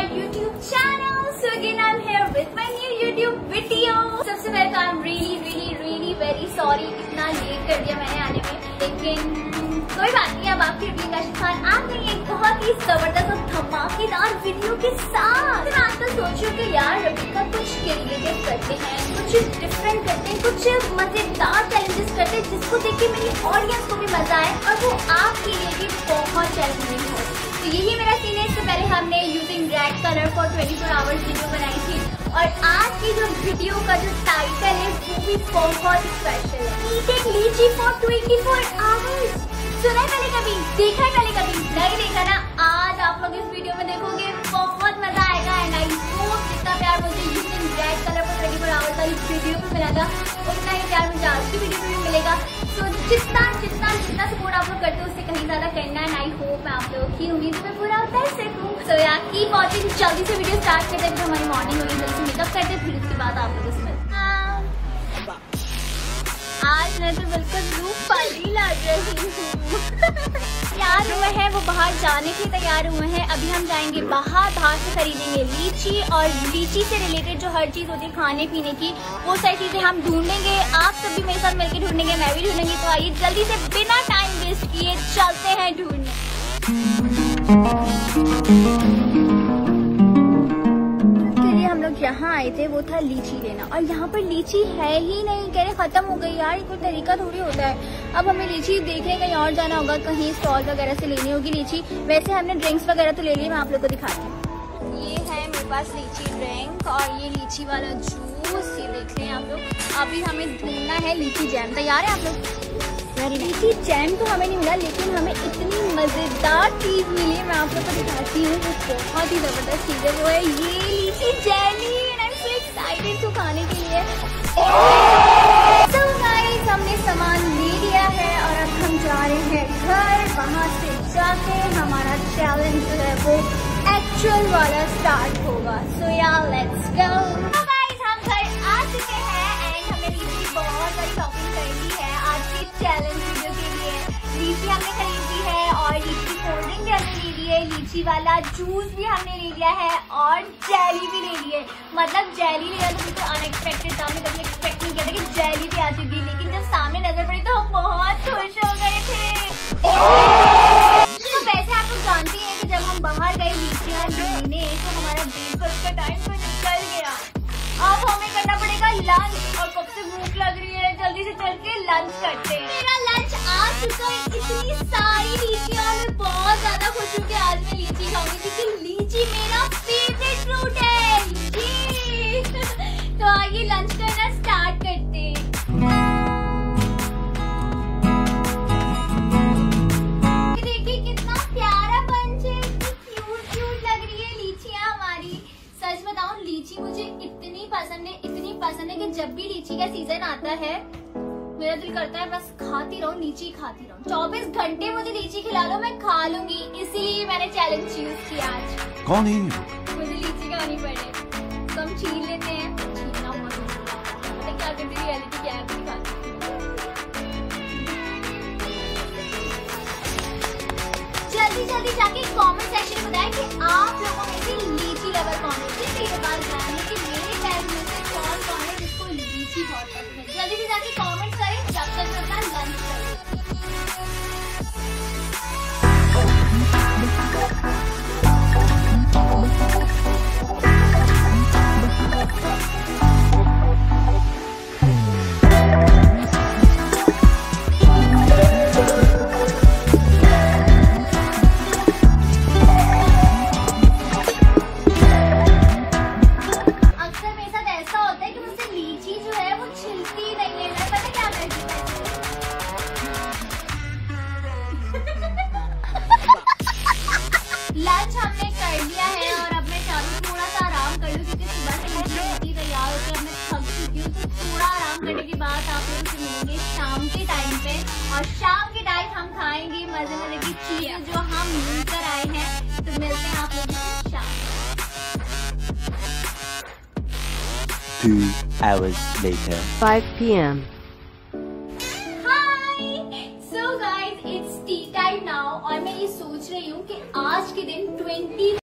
my YouTube channel. So again I'm here with my new YouTube video. सबसे पहले तो I'm really very sorry इतना late कर दिया मैंने आने में, लेकिन कोई बात नहीं। अब आपकी रिव्यू का खान आ गई एक बहुत ही जबरदस्त और धमाकेदार वीडियो के साथ। मैं आजकल सोच रही हूँ कि यार रबिका कुछ क्रिएटिव करते हैं, कुछ डिफरेंट करते हैं, कुछ मजेदार चैलेंजेस करते हैं जिसको देख के मेरी ऑडियंस को भी मजा आए और वो आपके लिए भी बहुत चैलेंजिंग हो। तो यही मेरा सीन है। इससे पहले हमने using red colour for 24 hours video बनाई थी और आज की जो वीडियो का जो टाइटल है वो भी बहुत स्पेशल है, ईटिंग लीची फॉर 24 आवर्स। सुना है पहले कभी, देखा है पहले कभी, नहीं देखा ना? आज आप लोग इस वीडियो में देखोगे, बहुत मजा आएगा। एंड आई होप जितना प्यार मुझे using red colour for 24 hours वाली वीडियो में मिला था उतना ही प्यार मुझे आज की वीडियो में भी मिलेगा। तो जितना सपोर्ट आप लोग करते हो उससे कहीं ज्यादा करना है। आई होप मैं आप लोगों की उम्मीद में पूरा उतर सकूं। सो यार कीप वॉचिंग। जल्दी से वीडियो स्टार्ट करते हैं, फिर हमारी मॉर्निंग होगी, जल्दी से मेकअप करते हैं, फिर उसके बाद आप लोगों से मिलते हैं। आज मैं तो बिल्कुल रूप पाली लग रही हूँ। तैयार हुए हैं, वो बाहर जाने के लिए तैयार हुए हैं। अभी हम जाएंगे बाहर से खरीदेंगे लीची, और लीची से रिलेटेड जो हर चीज होती है खाने पीने की, वो सारी चीजें हम ढूंढेंगे। आप सब भी मेरे साथ मिलकर ढूंढेंगे, मैं भी ढूंढेंगी। तो आइए जल्दी से बिना टाइम वेस्ट किए चलते हैं ढूंढने। हम लोग यहाँ आए थे, वो था लीची लेना, और यहाँ पर लीची है ही नहीं, कह रहे खत्म हो गई। यार कोई तरीका थोड़ी होता है। अब हमें लीची देखें कहीं और जाना होगा, कहीं स्टॉल वगैरह से लेनी होगी लीची। वैसे हमने ड्रिंक्स वगैरह तो ले लिए, मैं आप लोग को दिखाती हूँ। ये है मेरे पास लीची ड्रिंक और ये लीची वाला जूस, ये देख लें आप लोग। अभी हमें ढूंढना है लीची जैम। तैयार है आप लोग? लीची जैम तो हमें नहीं मिला, लेकिन हमें इतनी मजेदार चीज मिली, मैं आप लोग को दिखाती हूँ। वो बहुत ही जबरदस्त चीज है, वो है ये lychee jelly. I am so excited to खाने के लिए। So guys, हमने सामान ले लिया है और अब हम जा रहे हैं घर। वहाँ से जाके हमारा चैलेंज जो है वो एक्चुअल वाला स्टार्ट होगा। So yeah, let's go। So guys, हम घर आ चुके हैं एंड हमने लीची बहुत सारी शॉपिंग कर ली है आज के चैलेंज वीडियो के लिए। लीची हमने खरीदी है और लीची कोल्ड ड्रिंक भी हमने ले ली है, लीची वाला जूस भी हमने ले लिया है और जेली भी ले ली है। मतलब जेली लिया तो बिल्कुल अनएक्सपेक्टेड था, हमने कभी एक्सपेक्ट नहीं किया था कि जेली भी आती थी, लेकिन जब सामने नजर पड़ी तो हम बहुत खुश हो गए थे। तो वैसे आप लोग जानते हैं कि जब हम बाहर गए लीचियाँ लेने तो हमारा ब्रेकफास्ट का टाइम तो निकल गया। अब हमें करना पड़ेगा लंच, और कब से भूख लग रही है, जल्दी से चल के लंच करते हैं। मेरा लंच आ चुका है, इतनी सारी लीचियाँ, मैं बहुत ज्यादा खुश हूँ कि आज मैं लीची खाऊंगी क्योंकि लीची मेरा फेवरेट फ्रूट है। तो आइए लंच करना स्टार्ट करते हैं। देखिए कितना प्यारा बंच है, क्यूट लग रही है लीचियाँ हमारी। सच बताऊं, लीची मुझे इतनी पसंद है कि जब भी लीची का सीजन आता है मेरा दिल करता है बस खाती रहूं, लीची खाती रहूं। 24 घंटे मुझे लीची खिला लो, मैं खा लूंगी। इसीलिए मैंने चैलेंज चूज किया आज। कौन है? मुझे लीची खानी पड़े तो हम छीन लेते हैं। छीनना मतलब क्या करती, रियलिटी क्या है अपनी बात। जल्दी जाके कमेंट सेक्शन में बताएं कि आप लोगों में से लीची लवर कौन है। मुझे ये बात जानने कि मेरे फैमिली में से कौन है जिसको लीची बहुत पसंद है। जल्दी से जाके कमेंट करें, जब तक मैं अपना लंच करूं। लंच हमने कर लिया है और अब मैं चाहती हूँ थोड़ा सा आराम कर लूँ क्योंकि सुबह से लीची तैयार होकर अब मैं थक चुकी हूँ। तो थोड़ा आराम करने के बाद आप लोगों से मिलेंगे शाम के टाइम पे, और शाम के टाइम हम खाएंगे मजे की चीज जो हम मिलकर आए हैं। तो मिलते हैं आप लोगों से शाम। 2 hours later, 5 p.m. So guys, it's tea time now और मैं ये सोच रही हूँ कि आज के दिन 20